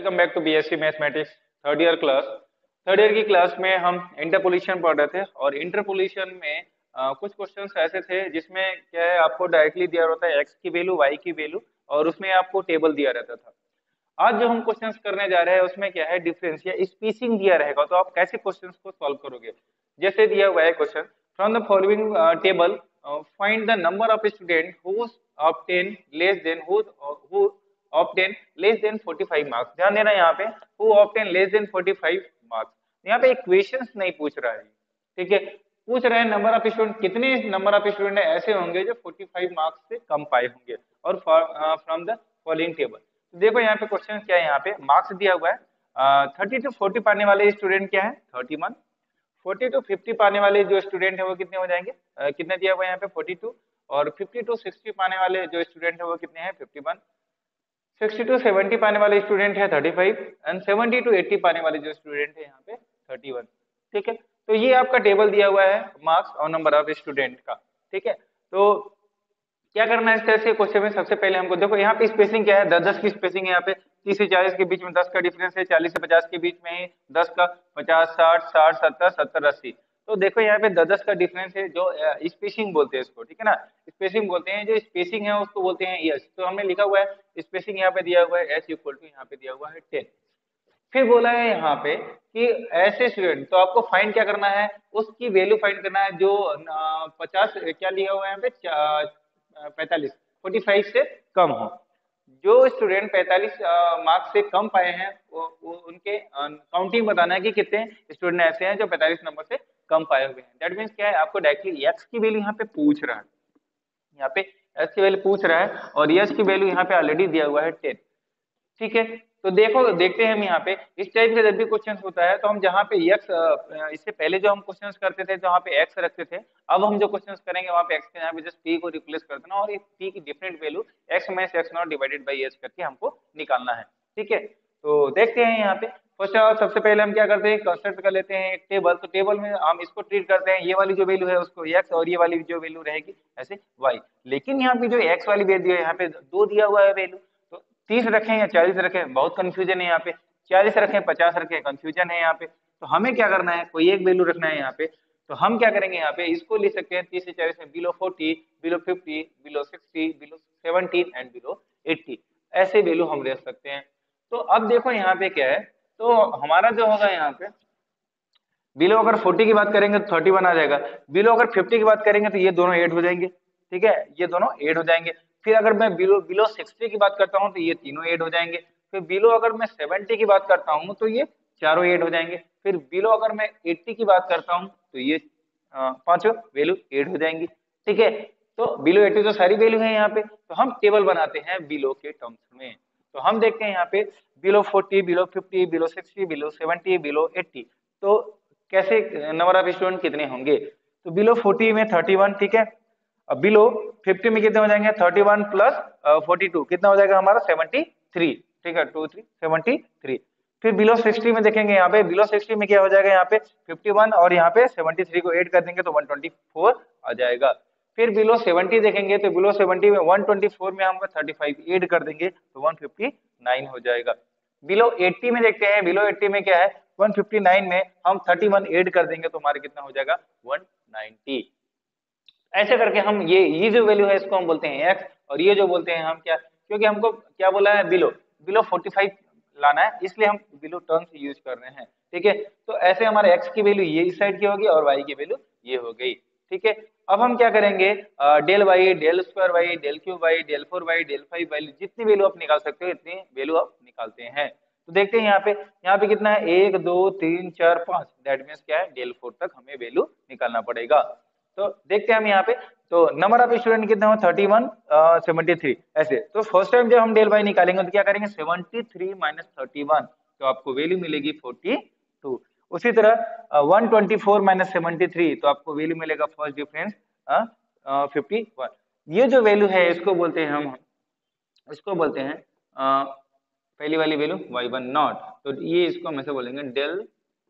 Welcome back to BSc mathematics third year class. Third year की class में हम interpolation पढ़ रहे थे और इंटरपोलेशन में कुछ क्वेश्चंस ऐसे थे जिसमें क्या है आपको डायरेक्टली दिया रहता है एक्स की वैल्यू वाई की वैल्यू और उसमें आपको टेबल दिया रहता था। आज जो हम क्वेश्चंस करने जा रहे हैं उसमें क्या है डिफरेंस या स्पेसिंग दिया रहेगा, तो आप कैसे क्वेश्चंस को सॉल्व करोगे। जैसे दिया हुआ है question, from the following table find the number of student who obtain less than who obtain less than 45 marks. ध्यान देना यहाँ पे who obtain less than 45 मार्क्स, यहाँ पे इक्वेशंस नहीं पूछ रहा है, ठीक है। पूछ रहे हैं नंबर ऑफ स्टूडेंट, कितने नंबर ऑफ स्टूडेंट ऐसे होंगे जो 45 मार्क्स से कम पाए होंगे और फ्रॉम द फॉलोइंग टेबल। देखो यहाँ पे क्वेश्चन क्या है, यहाँ पे मार्क्स दिया हुआ है 30 to 40 पाने वाले स्टूडेंट क्या है 31, 40 to 50 पाने वाले जो स्टूडेंट है वो कितने हो जाएंगे, कितने दिया हुआ है यहाँ पे 42, और 50 to 60 पाने वाले जो स्टूडेंट है वो कितने हैं 51, 60 to 70 पाने वाले स्टूडेंट है 35 एंड 70 to 80 पाने वाले जो स्टूडेंट है यहाँ पे 31, ठीक है। तो ये आपका टेबल दिया हुआ है मार्क्स और नंबर ऑफ स्टूडेंट का, ठीक है। तो क्या करना है इस तरह से क्वेश्चन में, सबसे पहले हमको देखो यहाँ पे स्पेसिंग क्या है, 10-10 की स्पेसिंग है यहाँ पे, 30 से 40 के बीच में 10 का डिफरेंस है, 40 से 50 के बीच में 10 का, 50, 60, 60, 70, 70, 80। तो देखो यहाँ पे 10-10 का डिफरेंस है, जो स्पेसिंग बोलते हैं इसको, ठीक है ना। स्पेसिंग बोलते हैं, जो स्पेसिंग है उसको बोलते हैं एच। तो हमने लिखा हुआ है स्पेसिंग यहाँ पे दिया हुआ है एच इक्वल टू यहाँ पे दिया हुआ है 10। फिर बोला है यहाँ पे कि ऐसे स्टूडेंट, तो आपको फाइंड क्या करना है, उसकी वैल्यू फाइंड करना है जो 50 क्या लिया हुआ है यहाँ पे 45, 45 से कम हो। जो स्टूडेंट 45 मार्क्स से कम पाए हैं वो उनके काउंटिंग बताना है कि कितने स्टूडेंट ऐसे हैं जो 45 नंबर से कम पाए हुए हैं। दैट मीन्स क्या है, आपको डायरेक्टली एक्स की वैल्यू यहाँ पे पूछ रहा है, यहाँ पे एक्स की वैल्यू पूछ रहा है और यस की वैल्यू यहाँ पे ऑलरेडी दिया हुआ है 10, ठीक है। तो देखो देखते हैं हम यहाँ पे इस टाइप का जब भी क्वेश्चन होता है तो हम जहाँ पे एक्स, इससे पहले जो हम क्वेश्चन करते थे जहाँ पे एक्स रखते थे, अब हम जो क्वेश्चन करेंगे वहाँ पे एक्स के यहाँ पे जस्ट पी को रिप्लेस कर देना और पी की different value x minus x not divided by h करके हमको निकालना है, ठीक है। तो देखते हैं यहाँ पे फर्स्ट ऑफ सबसे पहले हम क्या करते हैं, कंस्ट्रक्ट कर लेते हैं एक टेबल। तो टेबल में हम इसको ट्रीट करते हैं, ये वाली जो वैल्यू है उसको एक्स और ये वाली जो वैल्यू रहेगी ऐसे वाई। लेकिन यहाँ पे जो एक्स वाली वैल्यू है यहाँ पे दो दिया हुआ है वैल्यू, 30 रखें या 40 रखें बहुत कंफ्यूजन है यहाँ पे, 40 रखें 50 रखें कंफ्यूजन है यहाँ पे। तो हमें क्या करना है, कोई एक वैल्यू रखना है यहाँ पे। तो हम क्या करेंगे यहाँ पे, इसको लिख सकते हैं 30 से 40 में below 40, below 50, below 60, below 70 and below 80, ऐसे वैल्यू हम ले सकते हैं। तो अब देखो यहाँ पे क्या है, तो हमारा जो होगा यहाँ पे बिलो अगर 40 की बात करेंगे तो 31 आ जाएगा, बिलो अगर 50 की बात करेंगे तो ये दोनों ऐड हो जाएंगे, ठीक है, ये दोनों ऐड हो जाएंगे। फिर अगर मैं बिलो बिलो 60 की बात करता हूँ तो ये तीनों ऐड हो जाएंगे। फिर बिलो अगर मैं 70 की बात करता हूँ तो ये चारों ऐड हो जाएंगे। फिर बिलो अगर मैं 80 की बात करता हूँ तो ये पांचों वैल्यू ऐड हो जाएंगी, ठीक है। तो बिलो 80 तो सारी वैल्यू है यहाँ पे, तो हम टेबल बनाते हैं बिलो के टर्म्स में। तो हम देखते हैं यहाँ पे below 40, below 50, below 60, below 70, below 80। तो कैसे नंबर ऑफ स्टूडेंट कितने होंगे, तो बिलो 40 में 31, ठीक है। अब बिलो 50 में कितने हो जाएंगे 31 प्लस 42 कितना हो जाएगा हमारा 73, ठीक है 2 3 73। फिर बिलो 60 में देखेंगे, यहाँ पे बिलो 60 में क्या हो जाएगा, यहाँ पे 51 और यहाँ पे 73 को ऐड कर देंगे तो 124 आ जाएगा। फिर बिलो 70 देखेंगे तो बिलो 70 में 124 में हम 35 ऐड कर देंगे तो 159 हो जाएगा। बिलो 80 में देखते हैं, बिलो 80 में क्या है 159 में हम 31 ऐड कर देंगे तो हमारे कितना हो जाएगा 190। ऐसे करके हम ये जो वैल्यू है इसको हम बोलते हैं एक्स और ये जो बोलते हैं हम क्या, क्योंकि हमको क्या बोला है बिलो बिलो 45 लाना है इसलिए हम बिलो टर्म्स यूज कर रहे हैं, ठीक है। तो ऐसे हमारे एक्स की वैल्यू ये इस साइड की होगी और वाई की वैल्यू ये हो गई, ठीक है। अब हम क्या करेंगे, del y, del square y, del cube y, del 4 y, del 5 y, जितनी वैल्यू आप निकाल सकते हो इतनी वैल्यू आप निकालते हैं। तो देखते हैं यहाँ पे कितना है 1 2 3 4 5, दैट मीन्स क्या है डेल 4 तक हमें वैल्यू निकालना पड़ेगा। तो देखते हैं हम यहाँ पे, तो नंबर ऑफ स्टूडेंट कितना हो 31 73 ऐसे। तो फर्स्ट टाइम जब हम डेल बाई निकालेंगे तो क्या करेंगे 73 माइनस 31, तो आपको वैल्यू मिलेगी 42। उसी तरह 124 माइनस 73 तो आपको वैल्यू मिलेगा फर्स्ट डिफरेंस 51। ये जो वैल्यू है इसको बोलते हैं हम, इसको बोलते हैं पहली वाली वैल्यू y1 नॉट, तो ये इसको हम ऐसे बोलेंगे डेल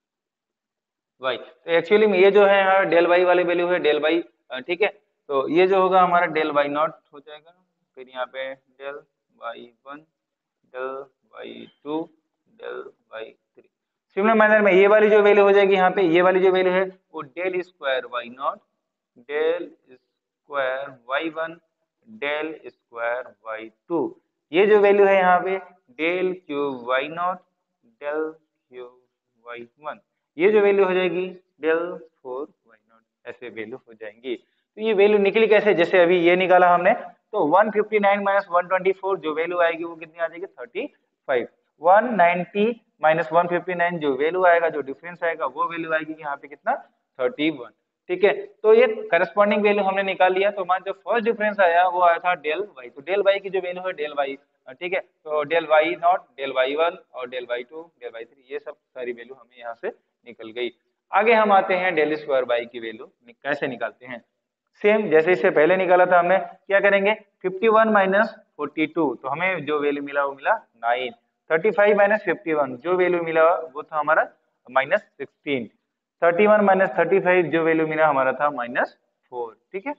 वाई। तो एक्चुअली में ये जो है हमारा डेल वाई वाली वैल्यू है डेल वाई, ठीक है। तो ये जो होगा हमारा डेल वाई नॉट हो जाएगा, फिर यहाँ पे del y 1, del y 2, del by 3। Similar manner में ये वाली जो वैल्यू हो जाएगी यहाँ पे, ये वाली जो वैल्यू है वो del square y not del square y one del square y two, ये जो वैल्यू है यहाँ पे del cube y not del cube y one, ये जो वैल्यू हो जाएगी डेल फोर वाई नॉट, ऐसे वैल्यू हो जाएंगी। तो ये वैल्यू निकली कैसे, जैसे अभी ये निकाला हमने, तो 159 माइनस 124 जो वैल्यू आएगी वो कितनी आ जाएगी 35। 190 माइनस 159 जो वैल्यू आएगा, जो डिफरेंस आएगा वो वैल्यू आएगी यहाँ पे कितना 31। ठीक है, तो ये करस्पॉन्डिंग वैल्यू हमने निकाल लिया। तो हमारा जो फर्स्ट डिफरेंस आया वो आया था डेल वाई, तो डेल वाई की जो वैल्यू है डेल वाई, ठीक है, तो del y not del y one और del y two del y three, ये सब सारी वैल्यू हमें यहाँ से निकल गई। आगे हम आते हैं डेल स्क्वायर बाई की वैल्यू कैसे निकालते हैं। सेम जैसे इससे पहले निकाला था हमने, क्या करेंगे 51 माइनस 42, तो हमें जो वैल्यू मिला वो मिला 9। 35 माइनस 51 जो वैल्यू मिला वो था हमारा माइनस 16। 31 माइनस 35 जो वैल्यू मिला हमारा था माइनस 4। ठीक है,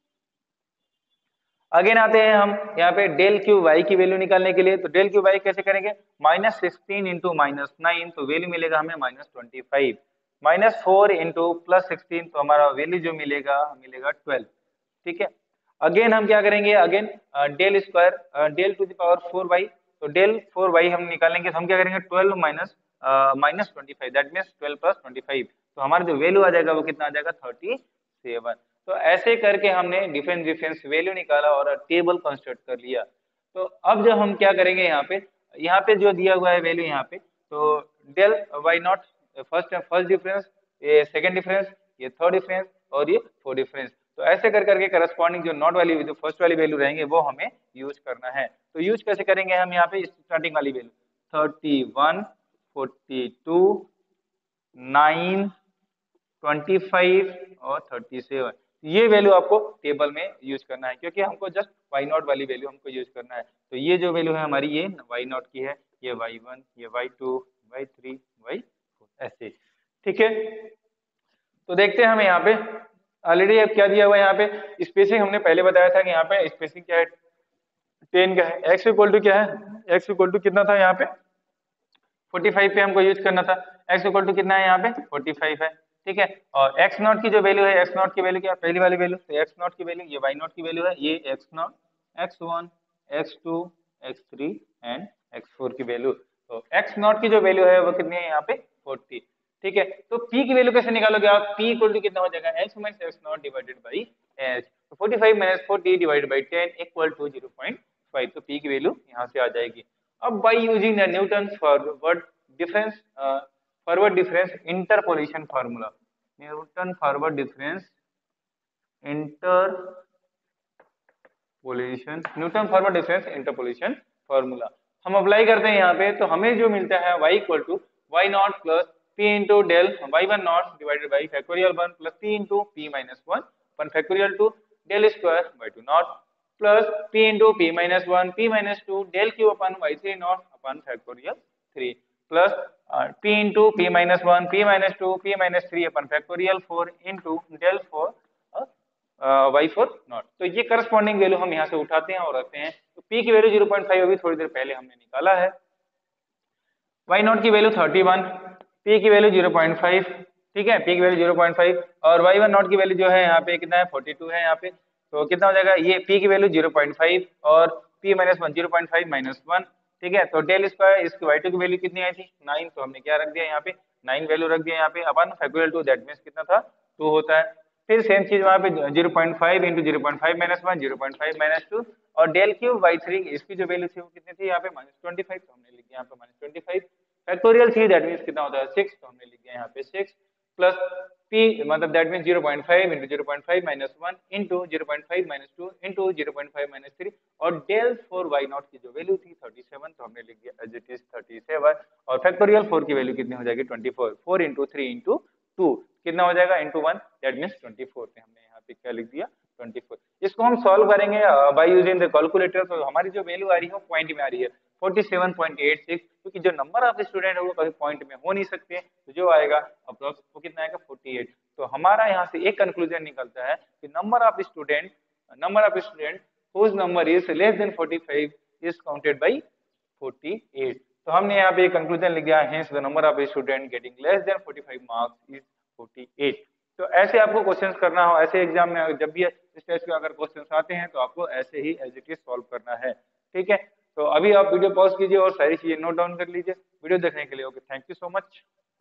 अगेन आते हैं हम यहाँ पे डेल क्यू वाई की वैल्यू निकालने के लिए। तो डेल क्यू वाई कैसे करेंगे, माइनस 16 इंटू माइनस 9, तो वैल्यू मिलेगा हमें माइनस 25। माइनस 4 इंटू प्लस 16, तो हमारा वैल्यू जो मिलेगा मिलेगा 12। ठीक है, अगेन हम क्या करेंगे, again del square del to the power 4 y, तो डेल 4 वाई हम निकालेंगे, तो हम क्या करेंगे 12 minus minus 25, that means 12 plus 25, तो हमारा जो वैल्यू आ जाएगा वो कितना आ जाएगा 37। तो ऐसे करके हमने डिफरेंस डिफरेंस वैल्यू निकाला और टेबल कंस्ट्रक्ट कर लिया। तो अब जब हम क्या करेंगे यहाँ पे जो दिया हुआ है वैल्यू यहाँ पे, तो del y not first difference, ये सेकंड डिफरेंस, ये थर्ड डिफरेंस और ये फोर्थ डिफरेंस, तो ऐसे कर करके करस्पॉन्डिंग जो नॉट वाली जो फर्स्ट वाली वैल्यू रहेंगे वो हमें यूज करना है। तो यूज कैसे करेंगे हम यहाँ पे स्टार्टिंग वाली वैल्यू 31 42 9 25 और 37, ये वैल्यू आपको टेबल में यूज करना है, क्योंकि हमको जस्ट वाई नॉट वाली वैल्यू हमको यूज करना है। तो ये जो वैल्यू है हमारी ये वाई नॉट की है, ये वाई वन, ये y two, y three, y four, ऐसे। ठीक है, तो देखते हैं हमें यहाँ पे ऑलरेडी अब क्या दिया हुआ है, यहाँ पे स्पेसिंग हमने पहले बताया था कि यहाँ पे स्पेसिंग क्या है 10 का है। एक्स इक्वल टू क्या है, एक्स इक्वल टू कितना था यहाँ पे 45 पे हमको यूज करना था। एक्स इक्वल टू कितना है यहाँ पे 45 है। ठीक है, और एक्स नॉट की जो वैल्यू है, एक्स नॉट की वैल्यू क्या है, पहली वाली वैल्यू, तो एक्स नॉट की वैल्यू ये वाई नॉट की वैल्यू है, ये x not, x one, x two, x three and x four की वैल्यू। तो एक्स नॉट की जो वैल्यू है वो कितनी है यहाँ पे 40। ठीक है, तो पी की वैल्यू कैसे निकालोगे आप, पी इक्वल टू कितना हो जाएगा x minus x not divided by h, तो 45 minus 40 divided by 10 equal to 0.5, तो पी की वैल्यू यहाँ से आ जाएगी। अब by using the Newton forward difference interpolation formula, Newton forward difference interpolation formula हम अप्लाई करते हैं यहाँ पे, तो हमें जो मिलता है y equal to y not plus p into del y one not divided by factorial one plus p into p minus one upon factorial two del square y two not plus p into p minus one p minus two del cube upon y three not upon factorial three plus p into p minus one p minus two p minus three upon factorial 4 into del four Y four not. तो ये corresponding value हम यहाँ से उठाते हैं और रखते हैं। तो p की वैल्यू 0.5 अभी थोड़ी देर पहले हमने निकाला है, y नॉट की वैल्यू 31, p की वैल्यू 0.5, ठीक है, p की वैल्यू 0.5 और y1 नॉट की वैल्यू जो है यहाँ पे कितना है 42 है यहाँ पे, तो कितना हो जाएगा ये p की वैल्यू 0.5 और p minus one 0.5 minus one. ठीक है, तो डेल स्क्वायर इसकी y2 की वैल्यू कितनी आई थी 9, तो हमने क्या रख दिया यहाँ पे 9 वैल्यू रख दिया यहाँ पे अपन फैक्टोरियल 2, दैट मींस कितना था 2 होता है। फिर सेम चीज वहां पे 0.5 into 0.5 minus one 0.5 minus two और डेल क्यूब बाई थ्री, इसकी जो वैल्यू थी वो कितनी थी यहाँ पे -25, तो हमने लिख दिया यहाँ पे -25 फैक्टोरियल 3, दैट मींस कितना होता है 6, तो हमने लिख दिया यहाँ पे 6 प्लस p मतलब that means 0.5 into 0.5 minus one into 0.5 minus two into 0.5 minus three और डेल 4 वाई नॉट की जो वैल्यू थी 37, तो हमने लिख दिया एज इट इज 37 और फैक्टोरियल 4 की वैल्यू कितनी हो जाएगी 24, 4 इंटू 3 इंटू 2 कितना हो जाएगा इंटू 1, दैट मींस 24, पे हमने यहाँ पे क्या लिख दिया 24। इसको हम सॉल्व करेंगे बाय यूजिंग द कैलकुलेटर, तो हमारी जो वैल्यू आ रही है वो पॉइंट में आ रही है 47.86, क्योंकि जो नंबर ऑफ स्टूडेंट है वो कभी पॉइंट में हो नहीं सकते, तो जो आएगा अप्रोक्स वो कितना आएगा 48। तो हमारा यहाँ से एक कंक्लूजन निकलता है कि number of student whose number is less than 45 is counted by 48। तो हमने यहाँ पे कंक्लूजन लिख दिया, hence the number of student getting less than 45 marks is 48। तो ऐसे आपको क्वेश्चंस करना हो, ऐसे एग्जाम में जब भी इस टाइप के अगर क्वेश्चंस आते हैं तो आपको ऐसे ही एज इट इज सॉल्व करना है। ठीक है, तो अभी आप वीडियो पॉज कीजिए और सारी चीजें नोट डाउन कर लीजिए। वीडियो देखने के लिए okay, thank you so much.